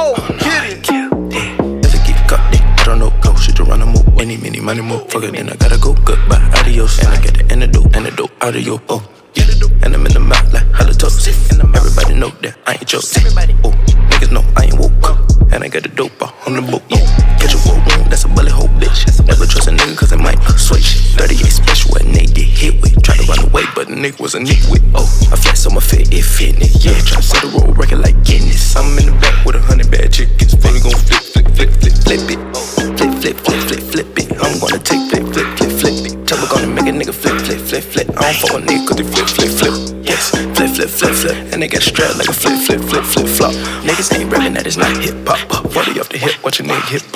Oh, get it. If I get caught, I don't know, go. Shit to run a move. Any, many, money, move. Fuck it, then I gotta go. Goodbye, adios. And I get the antidote, audio. Oh, and I'm in the mouth like halitosis. Everybody know that I ain't joking. Oh, niggas know I ain't woke. And I got the dope out on the boat. Catch a woke room, that's a bullet hole, bitch. Never trust a nigga cause it might switch. 38 special, what nigga get hit with. Try to run away, but the nigga was a nitwit. Oh, I flex on my fit, it fitness. Yeah, try to set a road record like Guinness. I'm in the back with 100 bad chickens. Fully gon' flip it. Flip it. I'm gonna take flip it. Trouble gonna make a nigga flip. I don't fuck with nigga cause they flip. Yes, flip. And they got strapped like a flip flop. Niggas ain't rapping that, it's not hip hop. 40 off the hip, watch a nigga hip